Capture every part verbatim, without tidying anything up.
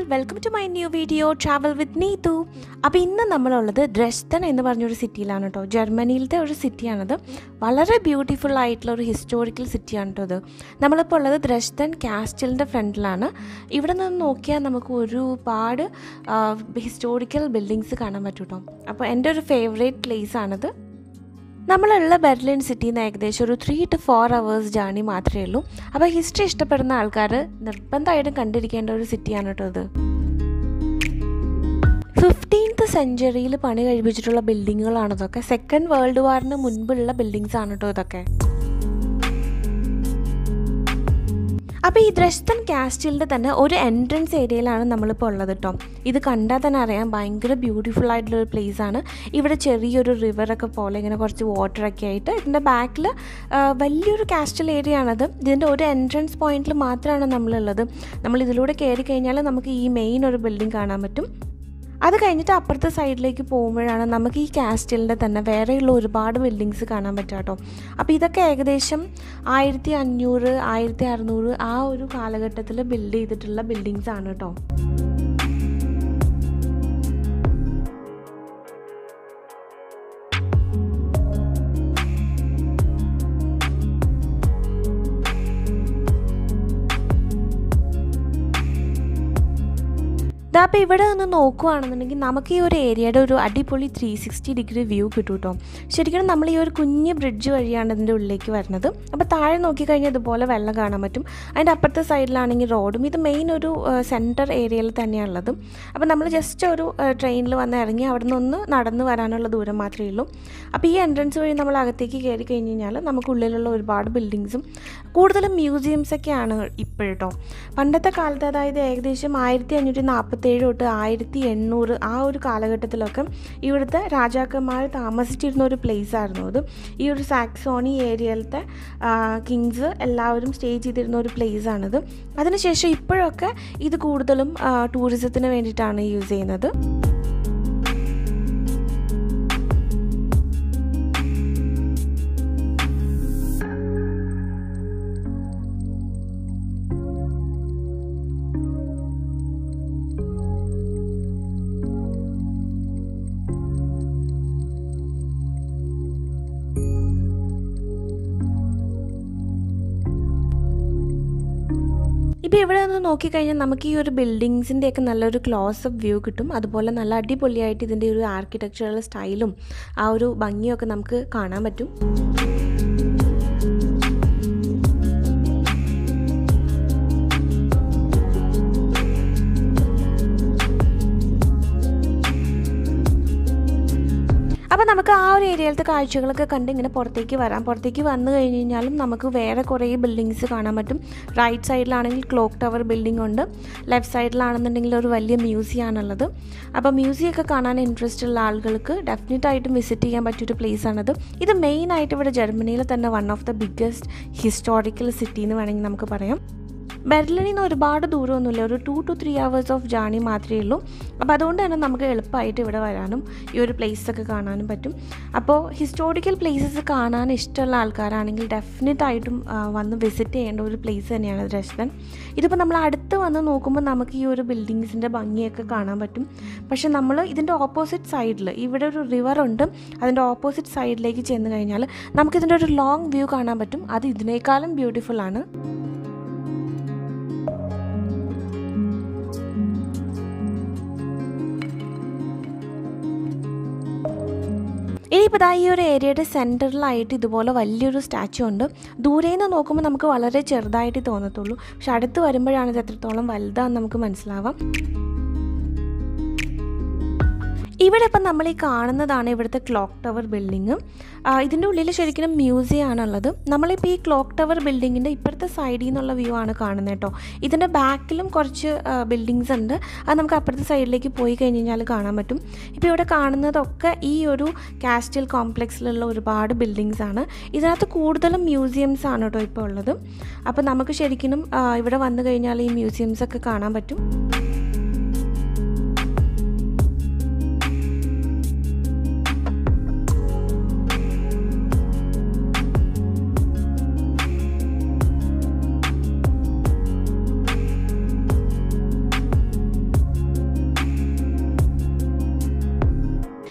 welcome to my new video Travel with Neethu. അപ്പോൾ ഇന്ന് നമ്മളുള്ളത് ഡ്രെസ്ഡൻ എന്ന് പറഞ്ഞൊരു സിറ്റിയിലാണ് കേട്ടോ. ജർമ്മനിയിലത്തെ ഒരു സിറ്റിയാണത്. വളരെ ബ്യൂട്ടിഫുൾ ആയിട്ടുള്ള ഒരു ഹിസ്റ്റോറിക്കൽ സിറ്റിയാണ് കേട്ടോ ഇത്. നമ്മളിപ്പോൾ ഉള്ളത് ഡ്രെസ്ഡൻ കാസ്റ്റലിൻ്റെ ഫ്രണ്ടിലാണ്. ഇവിടെ നിന്ന് നോക്കിയാൽ നമുക്ക് ഒരുപാട് ഹിസ്റ്റോറിക്കൽ ബിൽഡിങ്സ് കാണാൻ പറ്റും കേട്ടോ. അപ്പോൾ എൻ്റെ ഒരു ഫേവറേറ്റ് പ്ലേസ് ആണിത്. നമ്മളുള്ള ബെർലിൻ സിറ്റിയിൽ നിന്ന് ഏകദേശം ഒരു three to four hours journey മാത്രമേ ഉള്ളൂ. അപ്പോൾ ഹിസ്റ്ററി ഇഷ്ടപ്പെടുന്ന ആൾക്കാർ നിർബന്ധമായിട്ടും കണ്ടിരിക്കേണ്ട ഒരു സിറ്റിയാണ് കേട്ടോ ഇത്. ഫിഫ്റ്റീൻത്ത് സെഞ്ച്വറിയിൽ പണി കഴിപ്പിച്ചിട്ടുള്ള ബിൽഡിങ്ങുകളാണ് ഇതൊക്കെ. സെക്കൻഡ് വേൾഡ് വാറിന് മുൻപുള്ള ബിൽഡിങ്സ് ആണ് കേട്ടോ ഇതൊക്കെ. അപ്പോൾ ഈ ഡ്രെസ്ഡൻ കാസ്റ്റലിൻ്റെ തന്നെ ഒരു എൻട്രൻസ് ഏരിയയിലാണ് നമ്മളിപ്പോൾ ഉള്ളത് കേട്ടോ. ഇത് കണ്ടാൽ തന്നെ അറിയാം ഭയങ്കര ബ്യൂട്ടിഫുൾ ആയിട്ടുള്ളൊരു പ്ലേസ് ആണ്. ഇവിടെ ചെറിയൊരു റിവറൊക്കെ പോലെ ഇങ്ങനെ കുറച്ച് വാട്ടറൊക്കെ ആയിട്ട് ഇതിൻ്റെ ബാക്കിൽ വലിയൊരു കാസ്റ്റൽ ഏരിയ ആണത്. ഇതിൻ്റെ ഒരു എൻട്രൻസ് പോയിന്റിൽ മാത്രമാണ് നമ്മളുള്ളത്. നമ്മൾ ഇതിലൂടെ കയറി കഴിഞ്ഞാൽ നമുക്ക് ഈ മെയിൻ ഒരു ബിൽഡിംഗ് കാണാൻ പറ്റും. അത് കഴിഞ്ഞിട്ട് അപ്പുറത്തെ സൈഡിലേക്ക് പോകുമ്പോഴാണ് നമുക്ക് ഈ കാസ്റ്റലിൻ്റെ തന്നെ വേറെയുള്ള ഒരുപാട് ബിൽഡിങ്സ് കാണാൻ പറ്റുക കേട്ടോ. അപ്പോൾ ഇതൊക്കെ ഏകദേശം ആയിരത്തി അഞ്ഞൂറ് ആയിരത്തി അറുന്നൂറ് ആ ഒരു കാലഘട്ടത്തിൽ ബിൽഡ് ചെയ്തിട്ടുള്ള ബിൽഡിങ്സ് ആണ് കേട്ടോ. അപ്പോൾ ഇവിടെ നിന്ന് നോക്കുകയാണെന്നുണ്ടെങ്കിൽ നമുക്ക് ഈ ഒരു ഏരിയയുടെ ഒരു അടിപൊളി ത്രീ സിക്സ്റ്റി ഡിഗ്രി വ്യൂ കിട്ടും കേട്ടോ. ശരിക്കും നമ്മൾ ഈ ഒരു കുഞ്ഞ് ബ്രിഡ്ജ് വഴിയാണ് ഇതിൻ്റെ ഉള്ളിലേക്ക് വരുന്നത്. അപ്പോൾ താഴെ നോക്കിക്കഴിഞ്ഞാൽ ഇതുപോലെ വെള്ളം കാണാൻ പറ്റും. അതിൻ്റെ അപ്പുറത്തെ സൈഡിലാണെങ്കിൽ റോഡും. ഇത് മെയിൻ ഒരു സെൻറ്റർ ഏരിയയിൽ തന്നെയാണുള്ളത്. അപ്പോൾ നമ്മൾ ജസ്റ്റ് ഒരു ട്രെയിനിൽ വന്ന് ഇറങ്ങി അവിടെ നിന്നൊന്ന് നടന്ന് വരാനുള്ള ദൂരം മാത്രമേ ഉള്ളൂ. അപ്പോൾ ഈ എൻട്രൻസ് വഴി നമ്മൾ അകത്തേക്ക് കയറി കഴിഞ്ഞ് കഴിഞ്ഞാൽ നമുക്കുള്ളിലുള്ള ഒരുപാട് ബിൽഡിങ്സും കൂടുതലും മ്യൂസിയംസൊക്കെയാണ് ഇപ്പോഴട്ടോ. പണ്ടത്തെ കാലത്ത് അതായത് ഏകദേശം ആയിരത്തി അഞ്ഞൂറ്റി നാൽപ്പത്തി ഏഴ് തൊട്ട് ആയിരത്തി എണ്ണൂറ് ആ ഒരു കാലഘട്ടത്തിലൊക്കെ ഇവിടുത്തെ രാജാക്കന്മാർ താമസിച്ചിരുന്ന ഒരു പ്ലേസ് ആയിരുന്നു അത്. ഈ ഒരു സാക്സോണി ഏരിയയിലത്തെ കിങ്സ് എല്ലാവരും സ്റ്റേ ചെയ്തിരുന്ന ഒരു പ്ലേസ് ആണിത്. അതിനുശേഷം ഇപ്പോഴൊക്കെ ഇത് കൂടുതലും ടൂറിസത്തിന് വേണ്ടിയിട്ടാണ് യൂസ് ചെയ്യുന്നത്. ഇപ്പോൾ ഇവിടെ നിന്ന് നോക്കിക്കഴിഞ്ഞാൽ നമുക്ക് ഈ ഒരു ബിൽഡിങ്സിൻ്റെയൊക്കെ നല്ലൊരു ക്ലോസ് അപ്പ് വ്യൂ കിട്ടും. അതുപോലെ നല്ല അടിപൊളിയായിട്ട് ഇതിൻ്റെ ഒരു ആർക്കിടെക്ചറൽ സ്റ്റൈലും ആ ഒരു ഭംഗിയൊക്കെ നമുക്ക് കാണാൻ പറ്റും. അപ്പോൾ നമുക്ക് ആ ഒരു ഏരിയയിലത്തെ കാഴ്ചകളൊക്കെ കണ്ട് ഇങ്ങനെ പുറത്തേക്ക് വരാം. പുറത്തേക്ക് വന്നു കഴിഞ്ഞ് കഴിഞ്ഞാലും നമുക്ക് വേറെ കുറേ ബിൽഡിങ്സ് കാണാൻ പറ്റും. റൈറ്റ് സൈഡിലാണെങ്കിൽ ക്ലോക്ക് ടവർ ബിൽഡിംഗ് ഉണ്ട്. ലെഫ്റ്റ് സൈഡിലാണെന്നുണ്ടെങ്കിൽ ഒരു വലിയ മ്യൂസിയം ആണുള്ളത്. അപ്പോൾ മ്യൂസിയം ഒക്കെ കാണാൻ ഇൻട്രസ്റ്റ് ഉള്ള ആളുകൾക്ക് ഡെഫിനറ്റായിട്ടും വിസിറ്റ് ചെയ്യാൻ പറ്റിയൊരു പ്ലേസ് ആണത്. ഇത് മെയിനായിട്ട് ഇവിടെ ജർമ്മനിയിൽ തന്നെ one of the biggest historical city എന്ന് വേണമെങ്കിൽ നമുക്ക് പറയാം. ബെർലിനിൽ നിന്ന് ഒരുപാട് ദൂരമൊന്നുമില്ല, ഒരു two to three hours of journey മാത്രമേ ഉള്ളൂ. അപ്പോൾ അതുകൊണ്ട് തന്നെ നമുക്ക് എളുപ്പമായിട്ട് ഇവിടെ വരാനും ഈ ഒരു പ്ലേസൊക്കെ കാണാനും പറ്റും. അപ്പോൾ ഹിസ്റ്റോറിക്കൽ പ്ലേസസ് കാണാൻ ഇഷ്ടമുള്ള ആൾക്കാരാണെങ്കിൽ ഡെഫിനറ്റായിട്ടും വന്ന് വിസിറ്റ് ചെയ്യേണ്ട ഒരു പ്ലേസ് തന്നെയാണ് ഡ്രെസ്ഡൻ. ഇതിപ്പോൾ നമ്മൾ അടുത്ത് വന്ന് നോക്കുമ്പോൾ നമുക്ക് ഈ ഒരു ബിൽഡിങ്സിൻ്റെ ഭംഗിയൊക്കെ കാണാൻ പറ്റും. പക്ഷെ നമ്മൾ ഇതിൻ്റെ ഓപ്പോസിറ്റ് സൈഡിൽ ഇവിടെ ഒരു റിവറുണ്ട്. അതിൻ്റെ ഓപ്പോസിറ്റ് സൈഡിലേക്ക് ചെന്ന് കഴിഞ്ഞാൽ നമുക്കിതിൻ്റെ ഒരു ലോങ് വ്യൂ കാണാൻ പറ്റും. അത് ഇതിനേക്കാളും ബ്യൂട്ടിഫുൾ ആണ്. ഇനിയിപ്പോൾ ഈ ഒരു ഏരിയയുടെ സെൻറ്ററിലായിട്ട് ഇതുപോലെ വലിയൊരു സ്റ്റാച്ചു ഉണ്ട്. ദൂരെ നിന്ന് നോക്കുമ്പോൾ നമുക്ക് വളരെ ചെറുതായിട്ട് തോന്നത്തുള്ളൂ. പക്ഷെ അടുത്ത് വരുമ്പോഴാണ് ഇത് എത്രത്തോളം വലുതാണെന്ന് നമുക്ക് മനസ്സിലാവാം. ഇവിടെ ഇപ്പം നമ്മൾ ഈ കാണുന്നതാണ് ഇവിടുത്തെ ക്ലോക്ക് ടവർ ബിൽഡിങ്. ഇതിൻ്റെ ഉള്ളിൽ ശരിക്കും മ്യൂസിയം ആണുള്ളത്. നമ്മളിപ്പോൾ ഈ ക്ലോക്ക് ടവർ ബിൽഡിങ്ങിൻ്റെ ഇപ്പോഴത്തെ സൈഡിൽ നിന്നുള്ള വ്യൂ ആണ് കാണുന്നത് കേട്ടോ. ഇതിൻ്റെ ബാക്കിലും കുറച്ച് ബിൽഡിങ്സ് ഉണ്ട്. അത് നമുക്ക് അപ്പുറത്തെ സൈഡിലേക്ക് പോയി കഴിഞ്ഞ് കഴിഞ്ഞാൽ കാണാൻ പറ്റും. ഇപ്പോൾ ഇവിടെ കാണുന്നതൊക്കെ ഈ ഒരു കാസ്റ്റൽ കോംപ്ലക്സിലുള്ള ഒരുപാട് ബിൽഡിങ്സ് ആണ്. ഇതിനകത്ത് കൂടുതലും മ്യൂസിയംസ് ആണ് കേട്ടോ ഇപ്പോൾ ഉള്ളത്. അപ്പോൾ നമുക്ക് ശരിക്കും ഇവിടെ വന്നു കഴിഞ്ഞാൽ ഈ മ്യൂസിയംസൊക്കെ കാണാൻ പറ്റും.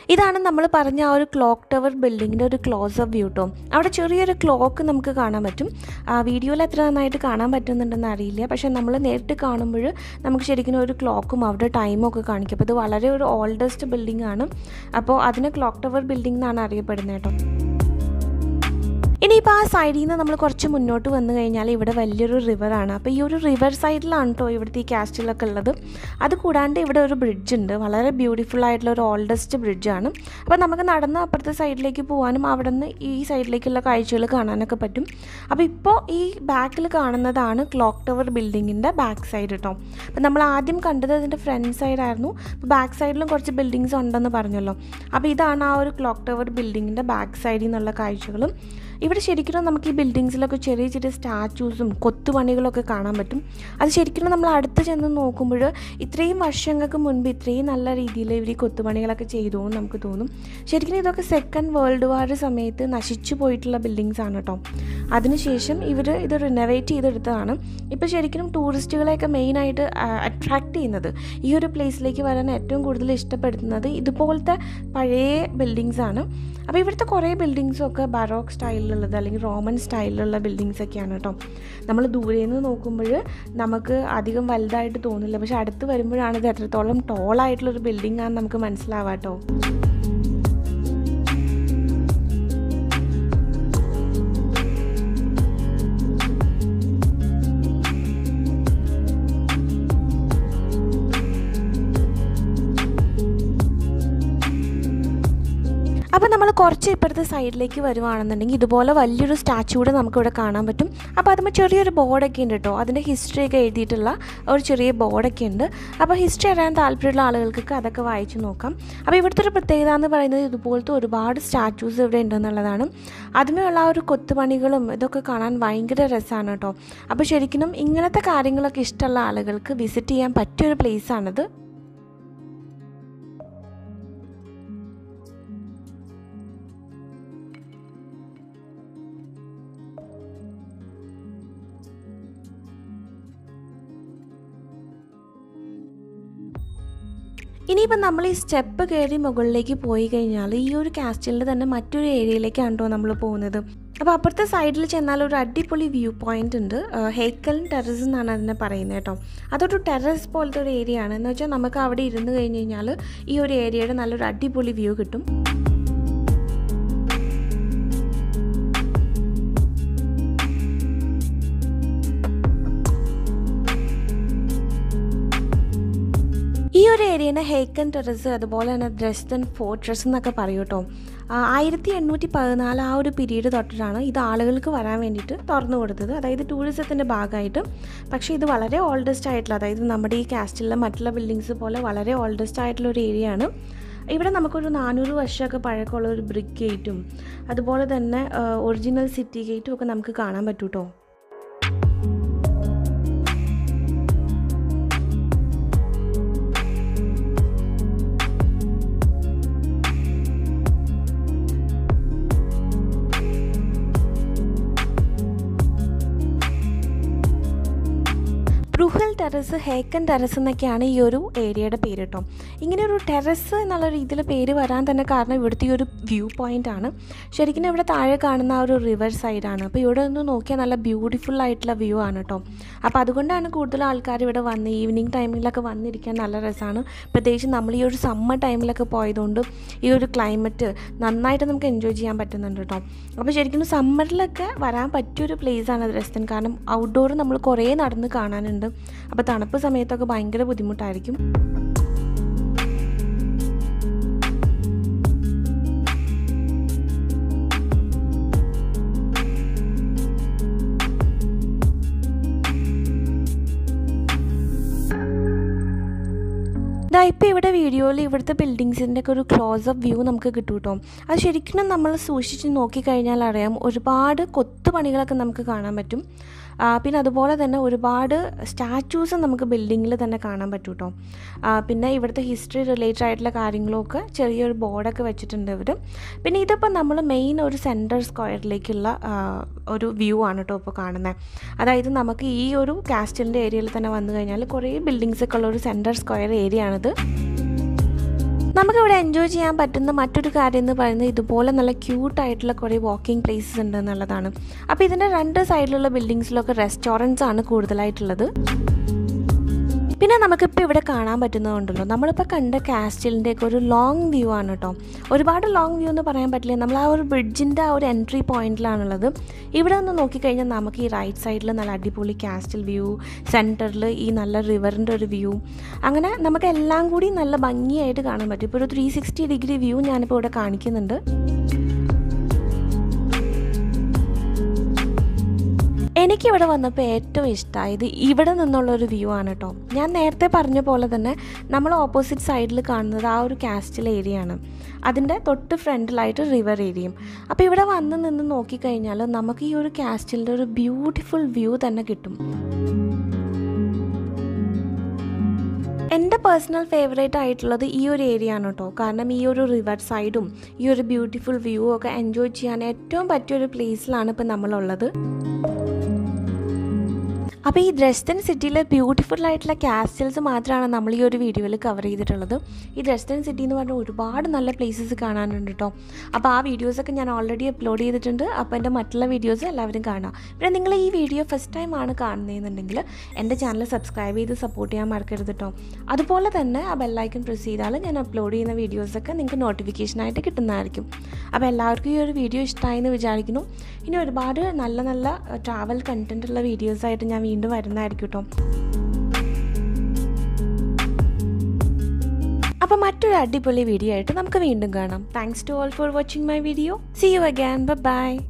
ഇതാണ് നമ്മൾ പറഞ്ഞ ആ ഒരു ക്ലോക്ക് ടവർ ബിൽഡിങ്ങിൻ്റെ ഒരു ക്ലോസ് അപ്പ് വ്യൂ കേട്ടോ. അവിടെ ചെറിയൊരു ക്ലോക്ക് നമുക്ക് കാണാൻ പറ്റും. വീഡിയോയിൽ എത്ര നന്നായിട്ട് കാണാൻ പറ്റുന്നുണ്ടെന്ന് അറിയില്ല, പക്ഷേ നമ്മൾ നേരിട്ട് കാണുമ്പോൾ നമുക്ക് ശരിക്കും ഒരു ക്ലോക്കും അവിടെ ടൈമും ഒക്കെ കാണിക്കും. അപ്പോൾ ഇത് വളരെ ഒരു ഓൾഡസ്റ്റ് ബിൽഡിംഗ് ആണ്. അപ്പോൾ അതിന് ക്ലോക്ക് ടവർ ബിൽഡിംഗ് എന്നാണ് അറിയപ്പെടുന്നത് കേട്ടോ. ഇനിയിപ്പോൾ ആ സൈഡിൽ നിന്ന് നമ്മൾ കുറച്ച് മുന്നോട്ട് വന്നു കഴിഞ്ഞാൽ ഇവിടെ വലിയൊരു റിവറാണ്. അപ്പോൾ ഈ ഒരു റിവർ സൈഡിലാണ് കേട്ടോ ഇവിടുത്തെ ഈ കാസ്റ്റിലൊക്കെ ഉള്ളത്. അത് കൂടാണ്ട് ഇവിടെ ഒരു ബ്രിഡ്ജ് ഉണ്ട്, വളരെ ബ്യൂട്ടിഫുൾ ആയിട്ടുള്ള ഒരു ഓൾഡസ്റ്റ് ബ്രിഡ്ജാണ്. അപ്പോൾ നമുക്ക് നടന്ന് അപ്പുറത്തെ സൈഡിലേക്ക് പോകാനും അവിടെ നിന്ന് ഈ സൈഡിലേക്കുള്ള കാഴ്ചകൾ കാണാനൊക്കെ പറ്റും. അപ്പോൾ ഇപ്പോൾ ഈ ബാക്കിൽ കാണുന്നതാണ് ക്ലോക്ക് ടവർ ബിൽഡിങ്ങിൻ്റെ ബാക്ക് സൈഡ് കേട്ടോ. അപ്പോൾ നമ്മൾ ആദ്യം കണ്ടത് അതിൻ്റെ ഫ്രണ്ട് സൈഡായിരുന്നു. അപ്പോൾ ബാക്ക് സൈഡിലും കുറച്ച് ബിൽഡിങ്സ് ഉണ്ടെന്ന് പറഞ്ഞല്ലോ. അപ്പോൾ ഇതാണ് ആ ഒരു ക്ലോക്ക് ടവർ ബിൽഡിങ്ങിൻ്റെ ബാക്ക് സൈഡിൽ നിന്നുള്ള കാഴ്ചകളും. ഇവിടെ ശരിക്കും നമുക്ക് ഈ ബിൽഡിങ്സിലൊക്കെ ചെറിയ ചെറിയ സ്റ്റാച്യൂസും കൊത്തുപണികളൊക്കെ കാണാൻ പറ്റും. അത് ശരിക്കും നമ്മൾ അടുത്ത് ചെന്ന് നോക്കുമ്പോൾ ഇത്രയും വർഷങ്ങൾക്ക് മുൻപ് ഇത്രയും നല്ല രീതിയിൽ ഇവർ ഈ കൊത്തുപണികളൊക്കെ ചെയ്തു എന്ന് നമുക്ക് തോന്നും. ശരിക്കും ഇതൊക്കെ സെക്കൻഡ് വേൾഡ് വാർ സമയത്ത് നശിച്ചു പോയിട്ടുള്ള ബിൽഡിങ്സ് ആണ് കേട്ടോ. അതിനുശേഷം ഇവർ ഇത് റിനോവേറ്റ് ചെയ്തെടുത്തതാണ്. ഇപ്പോൾ ശരിക്കും ടൂറിസ്റ്റുകളെയൊക്കെ മെയിനായിട്ട് അട്രാക്റ്റ് ചെയ്യുന്നത്, ഈ ഒരു പ്ലേസിലേക്ക് വരാൻ ഏറ്റവും കൂടുതൽ ഇഷ്ടപ്പെടുന്നത് ഇതുപോലത്തെ പഴയ ബിൽഡിങ്സ് ആണ്. അപ്പോൾ ഇവിടുത്തെ കുറേ ബിൽഡിങ്സും ഒക്കെ ബറോക്ക് സ്റ്റൈലിലുള്ളത് അല്ലെങ്കിൽ റോമൻ സ്റ്റൈലിലുള്ള ബിൽഡിങ്സ് ഒക്കെയാണ് കേട്ടോ. നമ്മൾ ദൂരെ നിന്ന് നോക്കുമ്പോൾ നമുക്ക് അധികം വലുതായിട്ട് തോന്നില്ല, പക്ഷെ അടുത്ത് വരുമ്പോഴാണ് ഇത് എത്രത്തോളം ടോളായിട്ടുള്ളൊരു ബിൽഡിംഗ് ആണെന്ന് നമുക്ക് മനസ്സിലാവാം കേട്ടോ. അപ്പോൾ നമ്മൾ കുറച്ച് ഇപ്പുറത്തെ സൈഡിലേക്ക് വരുവാണെന്നുണ്ടെങ്കിൽ ഇതുപോലെ വലിയൊരു സ്റ്റാച്ചു കൂടെ നമുക്കിവിടെ കാണാൻ പറ്റും. അപ്പോൾ അതുമ്പോൾ ചെറിയൊരു ബോർഡൊക്കെ ഉണ്ട് കേട്ടോ. അതിൻ്റെ ഹിസ്റ്ററിയൊക്കെ എഴുതിയിട്ടുള്ള ഒരു ചെറിയ ബോർഡൊക്കെ ഉണ്ട്. അപ്പോൾ ഹിസ്റ്ററി അറിയാൻ താല്പര്യമുള്ള ആളുകൾക്ക് അതൊക്കെ വായിച്ച് നോക്കാം. അപ്പോൾ ഇവിടുത്തെ ഒരു പ്രത്യേകത എന്ന് പറയുന്നത് ഇതുപോലത്തെ ഒരുപാട് സ്റ്റാച്യൂസ് ഇവിടെ ഉണ്ടെന്നുള്ളതാണ്. അതിനുള്ള ആ ഒരു കൊത്തുപണികളും ഇതൊക്കെ കാണാൻ ഭയങ്കര രസമാണ് കേട്ടോ. അപ്പോൾ ശരിക്കും ഇങ്ങനത്തെ കാര്യങ്ങളൊക്കെ ഇഷ്ടമുള്ള ആളുകൾക്ക് വിസിറ്റ് ചെയ്യാൻ പറ്റിയൊരു പ്ലേസാണിത്. ഇനിയിപ്പോൾ നമ്മൾ ഈ സ്റ്റെപ്പ് കയറി മുകളിലേക്ക് പോയി കഴിഞ്ഞാൽ ഈ ഒരു കാസ്റ്റിലിൻ്റെ തന്നെ മറ്റൊരു ഏരിയയിലേക്കാണ് കേട്ടോ നമ്മൾ പോകുന്നത്. അപ്പോൾ അപ്പുറത്തെ സൈഡിൽ ചെന്നാൽ ഒരു അടിപൊളി വ്യൂ പോയിൻ്റ് ഉണ്ട്. ഹേക്കൽ ടെറസ് എന്നാണ് അതിനെ പറയുന്നത് കേട്ടോ. അതൊരു ടെറസ് പോലത്തെ ഒരു ഏരിയ ആണ്. എന്ന് വെച്ചാൽ നമുക്ക് അവിടെ ഇരുന്ന് കഴിഞ്ഞ് കഴിഞ്ഞാൽ ഈ ഒരു ഏരിയയുടെ നല്ലൊരു അടിപൊളി വ്യൂ കിട്ടും. ഈ ഒരു ഏരിയനെ ഹേക്കൻ ടെറസ് അതുപോലെ തന്നെ ഡ്രെസ്ഡൻ ഫോർട്രസ് എന്നൊക്കെ പറയും കേട്ടോ. ആയിരത്തി എണ്ണൂറ്റി പതിനാല് ആ ഒരു പീരീഡ് തൊട്ടിട്ടാണ് ഇത് ആളുകൾക്ക് വരാൻ വേണ്ടിയിട്ട് തുറന്നു കൊടുത്തത്, അതായത് ടൂറിസത്തിൻ്റെ ഭാഗമായിട്ട്. പക്ഷേ ഇത് വളരെ ഓൾഡസ്റ്റ് ആയിട്ടുള്ള, അതായത് നമ്മുടെ ഈ കാസ്റ്റിലെ മറ്റുള്ള ബിൽഡിങ്സ് പോലെ വളരെ ഓൾഡസ്റ്റ് ആയിട്ടുള്ള ഒരു ഏരിയ ആണ്. ഇവിടെ നമുക്കൊരു നാനൂറ് വർഷമൊക്കെ പഴക്കമുള്ള ഒരു ബ്രിക്ക് ഗേറ്റും അതുപോലെ തന്നെ ഒറിജിനൽ സിറ്റി ഗേറ്റും ഒക്കെ നമുക്ക് കാണാൻ പറ്റും കേട്ടോ. ബ്രൂഹൽ ടെറസ്, ഹേക്കൻ ടെറസ് എന്നൊക്കെയാണ് ഈ ഒരു ഏരിയയുടെ പേര് കേട്ടോ. ഇങ്ങനെ ഒരു ടെറസ് എന്നുള്ള രീതിയിൽ പേര് വരാൻ തന്നെ കാരണം ഇവിടുത്തെ ഈ ഒരു വ്യൂ പോയിൻ്റ് ആണ്. ശരിക്കും ഇവിടെ താഴെ കാണുന്ന ആ ഒരു റിവർ സൈഡാണ്. അപ്പോൾ ഇവിടെ നിന്ന് നോക്കിയാൽ നല്ല ബ്യൂട്ടിഫുൾ ആയിട്ടുള്ള വ്യൂ ആണ് കേട്ടോ. അപ്പോൾ അതുകൊണ്ടാണ് കൂടുതൽ ആൾക്കാർ ഇവിടെ വന്ന് ഈവനിങ് ടൈമിലൊക്കെ വന്നിരിക്കാൻ നല്ല രസമാണ്. പ്രത്യേകിച്ച് നമ്മൾ ഈ ഒരു സമ്മർ ടൈമിലൊക്കെ പോയതുകൊണ്ട് ഈ ഒരു ക്ലൈമറ്റ് നന്നായിട്ട് നമുക്ക് എൻജോയ് ചെയ്യാൻ പറ്റുന്നുണ്ട് കേട്ടോ. അപ്പോൾ ശരിക്കും സമ്മറിലൊക്കെ വരാൻ പറ്റിയൊരു പ്ലേസാണ് ഡ്രെസ്ഡൻ. കാരണം ഔട്ട്ഡോർ നമ്മൾ കുറേ നടന്ന് കാണാനുണ്ട്. അപ്പോൾ തണുപ്പ് സമയത്തൊക്കെ ഭയങ്കര ബുദ്ധിമുട്ടായിരിക്കും. ഇതാ ഇപ്പോൾ ഇവിടെ വീഡിയോയിൽ ഇവിടുത്തെ ബിൽഡിങ്സിൻ്റെ ഒക്കെ ഒരു ക്ലോസ് അപ്പ് വ്യൂ നമുക്ക് കിട്ടും കേട്ടോ. അത് ശരിക്കും നമ്മൾ സൂക്ഷിച്ച് നോക്കിക്കഴിഞ്ഞാൽ അറിയാം ഒരുപാട് കൊത്തുപണികളൊക്കെ നമുക്ക് കാണാൻ പറ്റും. പിന്നെ അതുപോലെ തന്നെ ഒരുപാട് സ്റ്റാച്യൂസ് നമുക്ക് ബിൽഡിങ്ങിൽ തന്നെ കാണാൻ പറ്റും കേട്ടോ. പിന്നെ ഇവിടുത്തെ ഹിസ്റ്ററി റിലേറ്റഡ് ആയിട്ടുള്ള കാര്യങ്ങളൊക്കെ ചെറിയൊരു ബോർഡൊക്കെ വെച്ചിട്ടുണ്ട് ഇവർ. പിന്നെ ഇതിപ്പോൾ നമ്മൾ മെയിൻ ഒരു സെൻട്രൽ സ്ക്വയറിലേക്കുള്ള ഒരു വ്യൂ ആണ് കേട്ടോ ഇപ്പോൾ കാണുന്നത്. അതായത് നമുക്ക് ഈ ഒരു കാസ്റ്റലിൻ്റെ ഏരിയയിൽ തന്നെ വന്നു കഴിഞ്ഞാൽ കുറേ ബിൽഡിങ്സൊക്കെ ഉള്ള ഒരു സെൻട്രൽ സ്ക്വയർ ഏരിയ ആണിത്. നമുക്കിവിടെ എൻജോയ് ചെയ്യാൻ പറ്റുന്ന മറ്റൊരു കാര്യം എന്ന് പറയുന്നത് ഇതുപോലെ നല്ല ക്യൂട്ടായിട്ടുള്ള കുറേ വാക്കിംഗ് പ്ലേസസ് ഉണ്ട് എന്നുള്ളതാണ്. അപ്പോൾ ഇതിൻ്റെ രണ്ട് സൈഡിലുള്ള ബിൽഡിങ്സിലൊക്കെ റെസ്റ്റോറൻറ്റ്സ് ആണ് കൂടുതലായിട്ടുള്ളത്. പിന്നെ നമുക്കിപ്പോൾ ഇവിടെ കാണാൻ പറ്റുന്നതുണ്ടല്ലോ, നമ്മളിപ്പോൾ കണ്ട കാസ്റ്റലിൻ്റെയൊക്കെ ഒരു ലോങ് വ്യൂ ആണ് കേട്ടോ. ഒരുപാട് ലോങ് വ്യൂ എന്ന് പറയാൻ പറ്റില്ല, നമ്മൾ ആ ഒരു ബ്രിഡ്ജിൻ്റെ ആ ഒരു എൻട്രി പോയിന്റിലാണുള്ളത്. ഇവിടെ നിന്ന് നോക്കിക്കഴിഞ്ഞാൽ നമുക്ക് ഈ റൈറ്റ് സൈഡിൽ നല്ല അടിപൊളി കാസ്റ്റൽ വ്യൂ, സെൻറ്ററിൽ ഈ നല്ല റിവറിൻ്റെ ഒരു വ്യൂ, അങ്ങനെ നമുക്ക് എല്ലാം കൂടി നല്ല ഭംഗിയായിട്ട് കാണാൻ പറ്റും. ഇപ്പോൾ ഒരു ത്രീ സിക്സ്റ്റി ഡിഗ്രി വ്യൂ ഞാനിപ്പോൾ ഇവിടെ കാണിക്കുന്നുണ്ട്. എനിക്കിവിടെ വന്നപ്പോൾ ഏറ്റവും ഇഷ്ടമായത് ഇവിടെ നിന്നുള്ളൊരു വ്യൂ ആണ് കേട്ടോ. ഞാൻ നേരത്തെ പറഞ്ഞ പോലെ തന്നെ നമ്മൾ ഓപ്പോസിറ്റ് സൈഡിൽ കാണുന്നത് ആ ഒരു കാസ്റ്റൽ ഏരിയ ആണ്, അതിൻ്റെ തൊട്ട് ഫ്രണ്ടിലായിട്ട് റിവർ ഏരിയയും. അപ്പോൾ ഇവിടെ വന്ന് നിന്ന് നോക്കിക്കഴിഞ്ഞാൽ നമുക്ക് ഈ ഒരു കാസ്റ്റലിൻ്റെ ഒരു ബ്യൂട്ടിഫുൾ വ്യൂ തന്നെ കിട്ടും. എൻ്റെ പേഴ്സണൽ ഫേവറേറ്റ് ആയിട്ടുള്ളത് ഈ ഒരു ഏരിയ ആണ് കേട്ടോ. കാരണം ഈ ഒരു റിവർ സൈഡും ഈ ഒരു ബ്യൂട്ടിഫുൾ വ്യൂ ഒക്കെ എൻജോയ് ചെയ്യാൻ ഏറ്റവും പറ്റിയൊരു പ്ലേസിലാണ് ഇപ്പോൾ നമ്മളുള്ളത്. അപ്പോൾ ഈ ഡ്രെസ്ഡൻ സിറ്റിയിലെ ബ്യൂട്ടിഫുൾ ആയിട്ടുള്ള കാസ്റ്റൽസ് മാത്രമാണ് നമ്മൾ ഈ ഒരു വീഡിയോയിൽ കവർ ചെയ്തിട്ടുള്ളത്. ഈ ഡ്രെസ്ഡൻ സിറ്റി എന്ന് പറഞ്ഞാൽ ഒരുപാട് നല്ല പ്ലേസസ് കാണാനുണ്ട് കേട്ടോ. അപ്പോൾ ആ വീഡിയോസൊക്കെ ഞാൻ ഓൾറെഡി അപ്ലോഡ് ചെയ്തിട്ടുണ്ട്. അപ്പോൾ എൻ്റെ മറ്റുള്ള വീഡിയോസ് എല്ലാവരും കാണാം. പിന്നെ നിങ്ങൾ ഈ വീഡിയോ ഫസ്റ്റ് ടൈം ആണ് കാണുന്നതെന്നുണ്ടെങ്കിൽ എൻ്റെ ചാനൽ സബ്സ്ക്രൈബ് ചെയ്ത് സപ്പോർട്ട് ചെയ്യാൻ മറക്കരുത് കേട്ടോ. അതുപോലെ തന്നെ ആ ബെല്ലൈക്കൺ പ്രസ് ചെയ്താൽ ഞാൻ അപ്ലോഡ് ചെയ്യുന്ന വീഡിയോസൊക്കെ നിങ്ങൾക്ക് നോട്ടിഫിക്കേഷനായിട്ട് കിട്ടുന്നതായിരിക്കും. അപ്പോൾ എല്ലാവർക്കും ഈ ഒരു വീഡിയോ ഇഷ്ടമായി എന്ന് വിചാരിക്കുന്നു. ഇനി ഒരുപാട് നല്ല നല്ല ട്രാവൽ കണ്ടൻറ്റ് ഉള്ള വീഡിയോസായിട്ട് ഞാൻ വീണ്ടും വരുന്നതായിരിക്കും കേട്ടോ. അപ്പോൾ മറ്റൊരു അടിപൊളി വീഡിയോ ആയിട്ട് നമുക്ക് വീണ്ടും കാണാം. Thanks to all for watching my video. See you again. Bye by.